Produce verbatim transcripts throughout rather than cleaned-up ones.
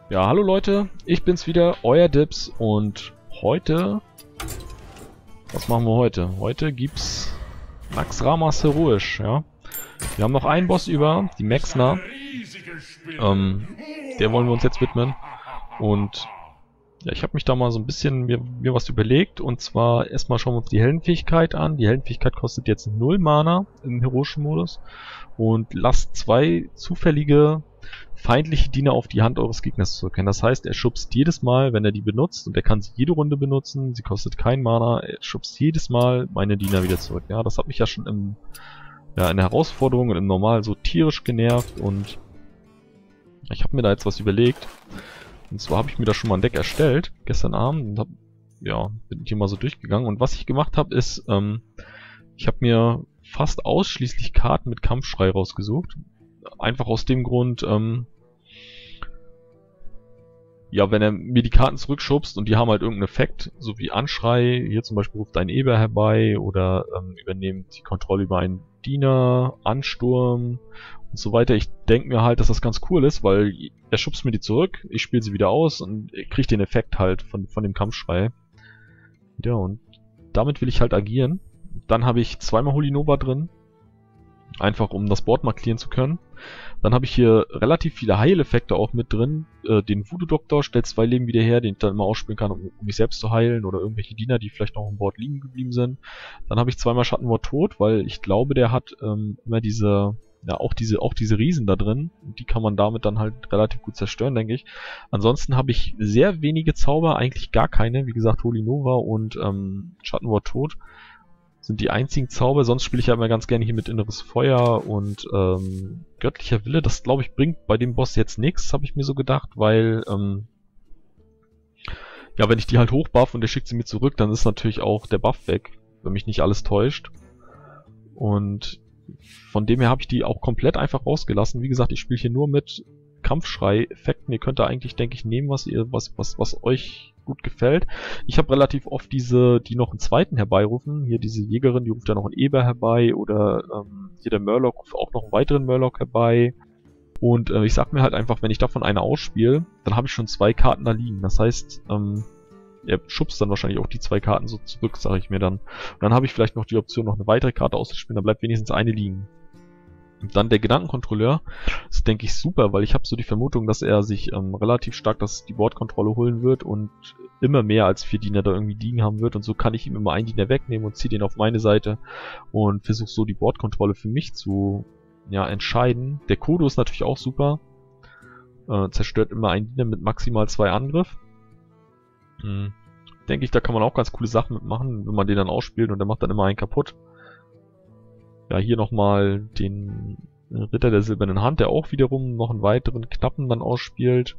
Ja, hallo Leute, ich bin's wieder, euer Dips und heute... Was machen wir heute? Heute gibt's Naxxramas Heroisch, ja. Wir haben noch einen Boss über, die Mexner. Ähm, der wollen wir uns jetzt widmen. Und ja, ich habe mich da mal so ein bisschen mir, mir was überlegt. Und zwar erstmal schauen wir uns die Heldenfähigkeit an. Die Heldenfähigkeit kostet jetzt null Mana im heroischen Modus. Und lasst zwei zufällige feindliche Diener auf die Hand eures Gegners zurückkehren. Das heißt, er schubst jedes Mal, wenn er die benutzt, und er kann sie jede Runde benutzen, sie kostet kein Mana, er schubst jedes Mal meine Diener wieder zurück. Ja, das hat mich ja schon im, ja, in der Herausforderung und im Normal so tierisch genervt, und ich habe mir da jetzt was überlegt. Und zwar habe ich mir da schon mal ein Deck erstellt, gestern Abend, und hab, ja, bin hier mal so durchgegangen. Und was ich gemacht habe, ist, ähm, ich habe mir fast ausschließlich Karten mit Kampfschrei rausgesucht. Einfach aus dem Grund, ähm, ja, wenn er mir die Karten zurückschubst und die haben halt irgendeinen Effekt, so wie Anschrei, hier zum Beispiel ruft ein Eber herbei oder ähm, übernimmt die Kontrolle über einen Diener, Ansturm und so weiter. Ich denke mir halt, dass das ganz cool ist, weil er schubst mir die zurück, ich spiele sie wieder aus und kriege den Effekt halt von, von dem Kampfschrei. Ja, und damit will ich halt agieren. Dann habe ich zweimal Holy Nova drin, einfach um das Board mal clearen zu können. Dann habe ich hier relativ viele Heileffekte auch mit drin. Äh, den Voodoo-Doktor stellt zwei Leben wieder her, den ich dann immer ausspielen kann, um, um mich selbst zu heilen, oder irgendwelche Diener, die vielleicht noch im Board liegen geblieben sind. Dann habe ich zweimal Schattenwort Tod, weil ich glaube, der hat ähm, immer diese, ja, auch diese, auch diese Riesen da drin. Und die kann man damit dann halt relativ gut zerstören, denke ich. Ansonsten habe ich sehr wenige Zauber, eigentlich gar keine. Wie gesagt, Holy Nova und ähm, Schattenwort Tod sind die einzigen Zauber. Sonst spiele ich ja immer ganz gerne hier mit Inneres Feuer und ähm, Göttlicher Wille. Das, glaube ich, bringt bei dem Boss jetzt nichts, habe ich mir so gedacht, weil ähm, ja, wenn ich die halt hochbuff und der schickt sie mir zurück, dann ist natürlich auch der Buff weg, wenn mich nicht alles täuscht. Und von dem her habe ich die auch komplett einfach rausgelassen. Wie gesagt, ich spiele hier nur mit Kampfschrei-Effekten. Ihr könnt da eigentlich, denke ich, nehmen, was ihr, was, was, was euch gut gefällt. Ich habe relativ oft diese, die noch einen zweiten herbeirufen. Hier diese Jägerin, die ruft ja noch einen Eber herbei, oder ähm, hier der Murloc ruft auch noch einen weiteren Murloc herbei. Und äh, ich sag mir halt einfach, wenn ich davon eine ausspiele, dann habe ich schon zwei Karten da liegen. Das heißt, ähm, er schubst dann wahrscheinlich auch die zwei Karten so zurück, sage ich mir dann. Und dann habe ich vielleicht noch die Option, noch eine weitere Karte auszuspielen, dann bleibt wenigstens eine liegen. Und dann der Gedankenkontrolleur, das ist, denke ich, super, weil ich habe so die Vermutung, dass er sich ähm, relativ stark das, die Bordkontrolle holen wird und immer mehr als vier Diener da irgendwie liegen haben wird. Und so kann ich ihm immer einen Diener wegnehmen und ziehe den auf meine Seite und versuche so die Bordkontrolle für mich zu, ja, entscheiden. Der Kodo ist natürlich auch super. Äh, zerstört immer einen Diener mit maximal zwei Angriff. Hm. Denke ich, da kann man auch ganz coole Sachen mitmachen, wenn man den dann ausspielt, und der macht dann immer einen kaputt. Ja, hier nochmal den Ritter der silbernen Hand, der auch wiederum noch einen weiteren Knappen dann ausspielt.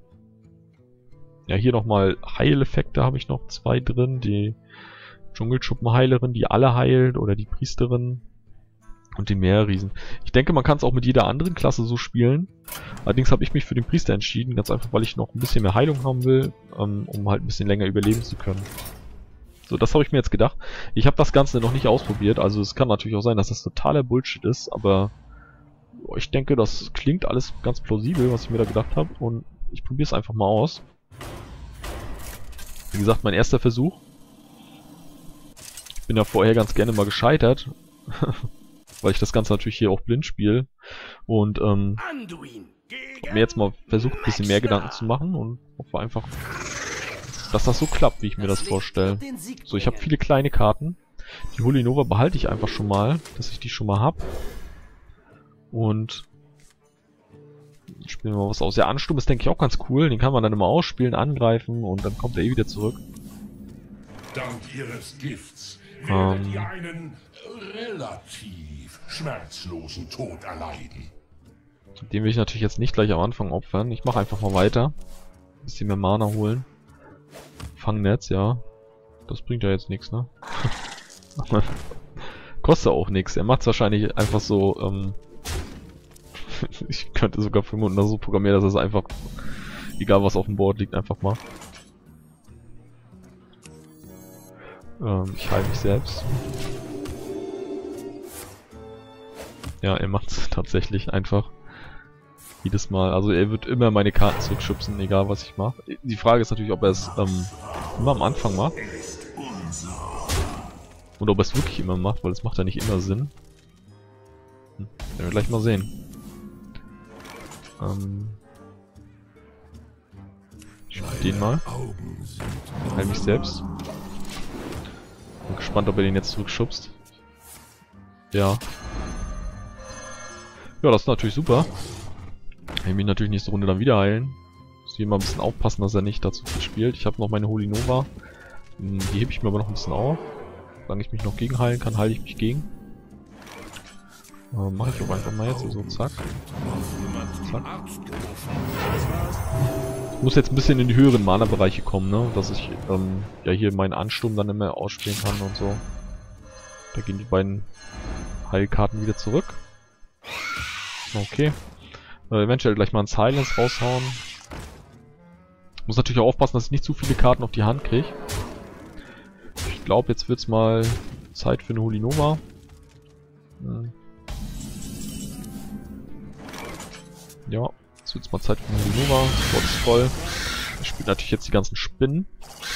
Ja, hier nochmal Heileffekte habe ich noch zwei drin. Die Dschungelschuppenheilerin, die alle heilt, oder die Priesterin. Und den Meerriesen. Ich denke, man kann es auch mit jeder anderen Klasse so spielen. Allerdings habe ich mich für den Priester entschieden, ganz einfach, weil ich noch ein bisschen mehr Heilung haben will, ähm, um halt ein bisschen länger überleben zu können. So, das habe ich mir jetzt gedacht. Ich habe das Ganze noch nicht ausprobiert, also es kann natürlich auch sein, dass das totaler Bullshit ist, aber ich denke, das klingt alles ganz plausibel, was ich mir da gedacht habe, und ich probiere es einfach mal aus. Wie gesagt, mein erster Versuch. Ich bin ja vorher ganz gerne mal gescheitert, weil ich das Ganze natürlich hier auch blind spiele, und ähm, habe mir jetzt mal versucht, ein bisschen mehr Gedanken zu machen, und hoffe einfach, dass das so klappt, wie ich mir das vorstelle. So, ich habe viele kleine Karten. Die Holy Nova behalte ich einfach schon mal, dass ich die schon mal habe. Und spielen wir mal was aus. Der Ansturm ist, denke ich, auch ganz cool. Den kann man dann immer ausspielen, angreifen, und dann kommt er eh wieder zurück. Dank ihres Gifts Ähm, werdet ihr einen relativ schmerzlosen Tod erleiden. Den will ich natürlich jetzt nicht gleich am Anfang opfern. Ich mache einfach mal weiter. Ein bisschen mehr Mana holen. Fangnetz, ja. Das bringt ja jetzt nichts, ne? Kostet auch nichts. Er macht es wahrscheinlich einfach so, ähm ich könnte sogar vermuten, dass er so programmiert, dass es einfach, egal was auf dem Board liegt, einfach macht. Ähm, ich heile mich selbst. Ja, er macht es tatsächlich einfach. Jedes Mal. Also er wird immer meine Karten zurückschubsen, egal was ich mache. Die Frage ist natürlich, ob er es ähm, immer am Anfang macht. Und ob er es wirklich immer macht, weil es macht ja nicht immer Sinn. Hm, werden wir gleich mal sehen. Ähm, ich spiele den mal. Heil mich selbst. Bin gespannt, ob er den jetzt zurückschubst. Ja. Ja, das ist natürlich super. Ich will mich natürlich nächste Runde dann wieder heilen. Muss hier mal ein bisschen aufpassen, dass er nicht dazu viel spielt. Ich habe noch meine Holy Nova. Die hebe ich mir aber noch ein bisschen auf. Solange ich mich noch gegen heilen kann, heile ich mich gegen. Äh, Mache ich auch einfach mal jetzt. So, zack. Zack. Ich muss jetzt ein bisschen in die höheren Mana-Bereiche kommen, ne? Dass ich ähm, ja hier meinen Ansturm dann immer ausspielen kann und so. Da gehen die beiden Heilkarten wieder zurück. Okay. Äh, eventuell gleich mal ein Silence raushauen. Muss natürlich auch aufpassen, dass ich nicht zu viele Karten auf die Hand kriege. Ich glaube, jetzt wird's mal Zeit für eine Holy Nova. Hm. Ja, jetzt wird's mal Zeit für eine Holy Nova. Das Board ist voll. Ich spiele natürlich jetzt die ganzen Spinnen.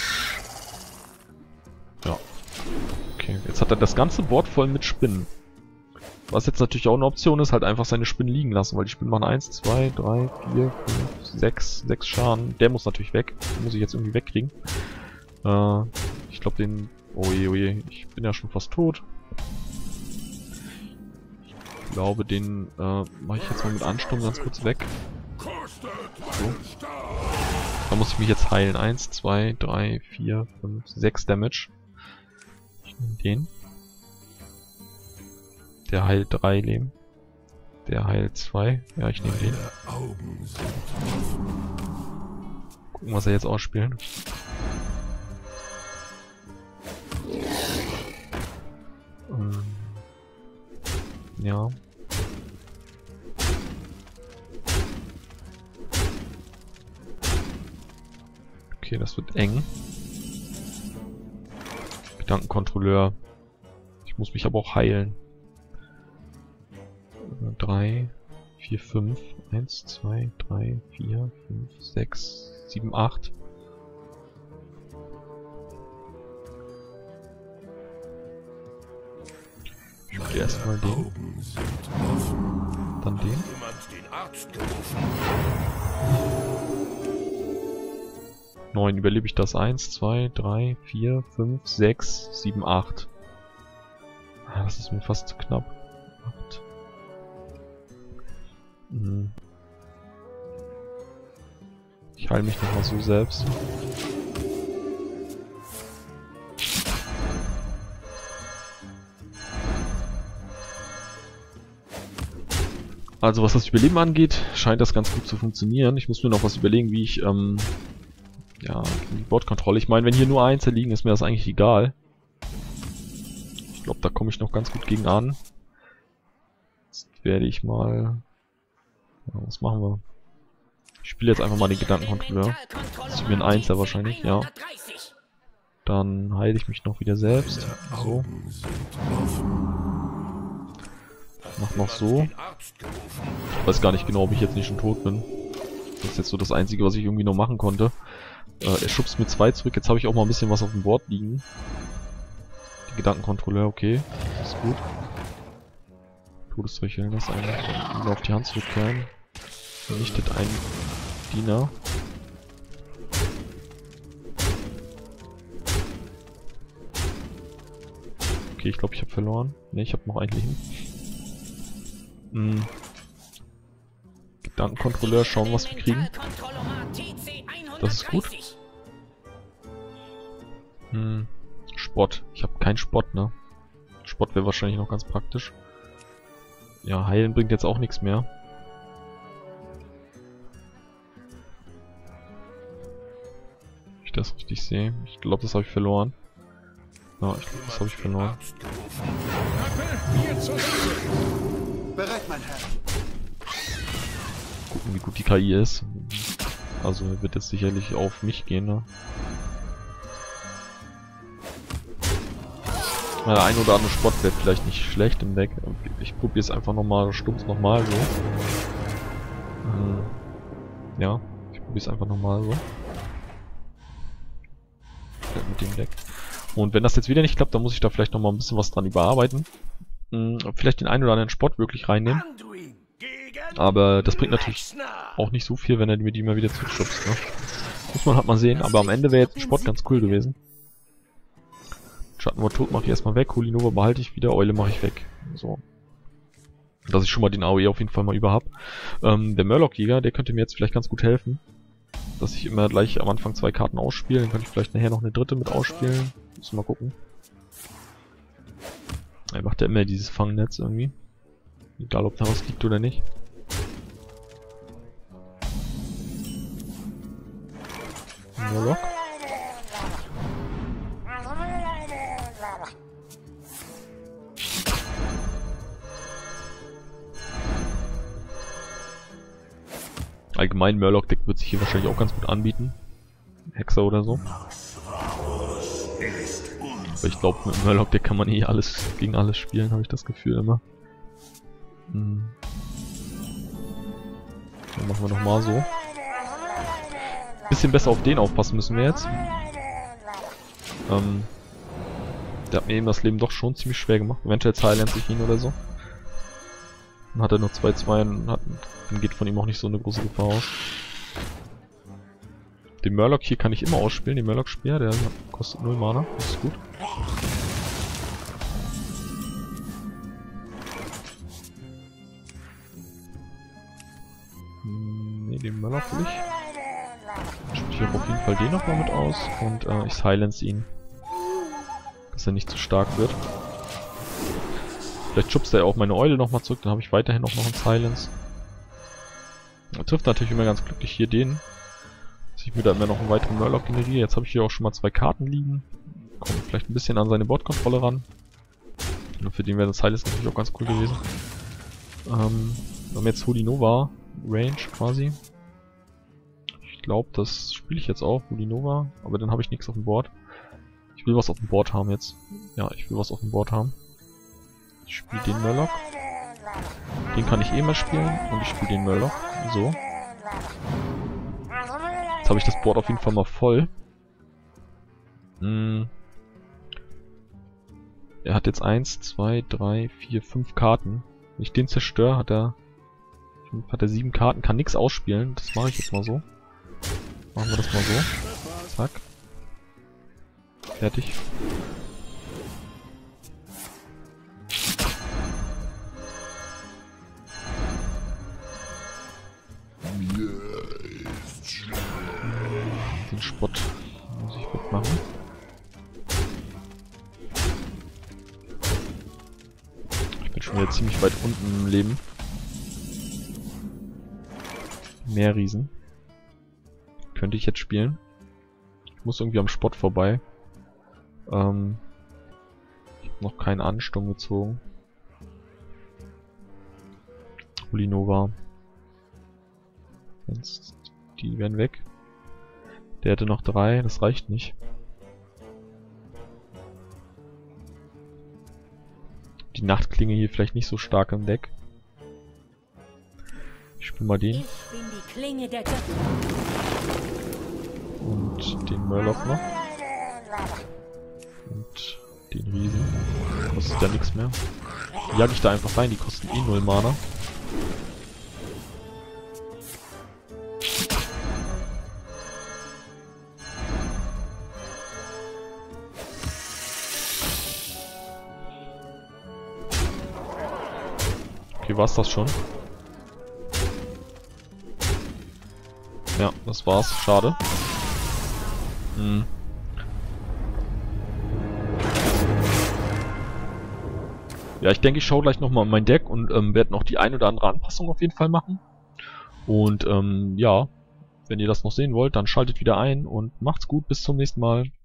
Ja. Okay, jetzt hat er das ganze Board voll mit Spinnen. Was jetzt natürlich auch eine Option ist, halt einfach seine Spinnen liegen lassen, weil die Spinnen machen eins, zwei, drei, vier, fünf, sechs, sechs Schaden. Der muss natürlich weg. Den muss ich jetzt irgendwie wegkriegen. Äh, ich glaube den... Oh je, oh je, ich bin ja schon fast tot. Ich glaube, den äh, mache ich jetzt mal mit Ansturm ganz kurz weg. So. Da muss ich mich jetzt heilen. eins, zwei, drei, vier, fünf, sechs Damage. Ich nehme den. Der heilt drei Leben. Der heilt zwei. Ja, ich nehme den. Gucken, was er jetzt ausspielt. Ähm, ja. Okay, das wird eng. Gedankenkontrolleur. Ich muss mich aber auch heilen. drei, vier, fünf, eins, zwei, drei, vier, fünf, sechs, sieben, acht. Ich spiele erstmal den. Dann den. neun, überlebe ich das? eins, zwei, drei, vier, fünf, sechs, sieben, acht. Ah, das ist mir fast zu knapp. acht. Hm. Ich heile mich nochmal so selbst. Also was das Überleben angeht, scheint das ganz gut zu funktionieren. Ich muss mir noch was überlegen, wie ich, ähm, ja, die Bordkontrolle. Ich meine, wenn hier nur Einzel liegen, ist mir das eigentlich egal. Ich glaube, da komme ich noch ganz gut gegen an. Jetzt werde ich mal... Ja, was machen wir? Ich spiele jetzt einfach mal den Gedankenkontrolleur. Das ist mir ein Einser wahrscheinlich, ja. Dann heile ich mich noch wieder selbst. So. Mach noch so. Ich weiß gar nicht genau, ob ich jetzt nicht schon tot bin. Das ist jetzt so das Einzige, was ich irgendwie noch machen konnte. Äh, er schubst mir zwei zurück. Jetzt habe ich auch mal ein bisschen was auf dem Board liegen. Die Gedankenkontrolleur, okay. Ist gut. Todesröcheln, das eigentlich. Wieder auf die Hand zurückkehren. Vernichtet einen Diener. Okay, ich glaube, ich habe verloren. Ne, ich habe noch ein Leben. Hm. Gedankenkontrolleur, schauen, was wir kriegen. Das ist gut. Hm. Spott. Ich habe keinen Spott, ne? Spott wäre wahrscheinlich noch ganz praktisch. Ja, heilen bringt jetzt auch nichts mehr. Wenn ich das richtig sehe. Ich glaube, das habe ich verloren. Ja, ich glaube, das habe ich verloren. Bereit, mein Herr. Gucken, wie gut die K I ist. Also wird jetzt sicherlich auf mich gehen, ne? Ja, der ein oder andere Spott wäre vielleicht nicht schlecht im Deck. Ich probiere es einfach nochmal, stumpf nochmal so. Hm. Ja, ich probiere es einfach nochmal so. Mit dem Deck. Und wenn das jetzt wieder nicht klappt, dann muss ich da vielleicht nochmal ein bisschen was dran überarbeiten. Hm, vielleicht den einen oder anderen Spot wirklich reinnehmen. Aber das bringt natürlich auch nicht so viel, wenn er mir die mal wieder zurückschubst, ne? Muss man halt mal sehen, aber am Ende wäre jetzt ein Spot ganz cool gewesen. Schatten war tot, mache ich erstmal weg. Holinova behalte ich wieder, Eule mache ich weg. So. Dass ich schon mal den A O E auf jeden Fall mal über hab. Ähm, der Murloc-Jäger, der könnte mir jetzt vielleicht ganz gut helfen. Dass ich immer gleich am Anfang zwei Karten ausspiele. Dann kann ich vielleicht nachher noch eine dritte mit ausspielen. Müssen wir mal gucken. Er macht ja immer dieses Fangnetz irgendwie. Egal ob da was liegt oder nicht. Murloc. Allgemein Murloc-Deck wird sich hier wahrscheinlich auch ganz gut anbieten. Hexer oder so. Aber ich glaube, mit Murloc-Deck kann man eh alles gegen alles spielen, habe ich das Gefühl immer. Hm. Dann machen wir nochmal so. Bisschen besser auf den aufpassen müssen wir jetzt. Ähm, der hat mir eben das Leben doch schon ziemlich schwer gemacht. Eventuell silence ich ihn oder so. Dann hat er nur zwei zwei und hat, dann geht von ihm auch nicht so eine große Gefahr aus. Den Murloc hier kann ich immer ausspielen, den Murloc-Speer, der kostet null Mana, das ist gut. Hm, ne, den Murloc will ich. Dann spiele ich auf jeden Fall den nochmal mit aus und äh, ich silence ihn. Dass er nicht zu stark wird. Vielleicht schubst er auch meine Eule nochmal zurück, dann habe ich weiterhin auch noch einen Silence. Er trifft natürlich immer ganz glücklich hier den. Dass ich mir da immer noch einen weiteren Murloc generiere. Jetzt habe ich hier auch schon mal zwei Karten liegen. Komme vielleicht ein bisschen an seine Bordkontrolle ran. Und für den wäre das Silence natürlich auch ganz cool gewesen. Ähm, wir haben jetzt Holinova Range quasi. Ich glaube, das spiele ich jetzt auch, Holinova, aber dann habe ich nichts auf dem Board. Ich will was auf dem Board haben jetzt. Ja, ich will was auf dem Board haben. Ich spiele den Murloc. Den kann ich eh mal spielen. Und ich spiele den Murloc. So. Jetzt habe ich das Board auf jeden Fall mal voll. Hm. Er hat jetzt eins, zwei, drei, vier, fünf Karten. Wenn ich den zerstöre, hat er hat er sieben Karten, kann nichts ausspielen. Das mache ich jetzt mal so. Machen wir das mal so. Zack. Fertig. Den Spott muss ich wegmachen. Ich bin schon wieder ziemlich weit unten im Leben. Mehr Riesen. Könnte ich jetzt spielen. Ich muss irgendwie am Spott vorbei. Ähm, ich habe noch keinen Ansturm gezogen. Holinova. Die werden weg. Der hätte noch drei, das reicht nicht. Die Nachtklinge hier vielleicht nicht so stark im Deck. Ich spiele mal den. Ich bin die Klinge der Götter. Und den Murloc noch. Und den Riesen. Kostet ja nichts mehr. Die jag ich da einfach rein, die kosten eh null Mana. Okay, war's das schon? Ja, das war's. Schade. Hm. Ja, ich denke, ich schaue gleich nochmal in mein Deck und ähm, werde noch die ein oder andere Anpassung auf jeden Fall machen. Und ähm, ja, wenn ihr das noch sehen wollt, dann schaltet wieder ein und macht's gut. Bis zum nächsten Mal.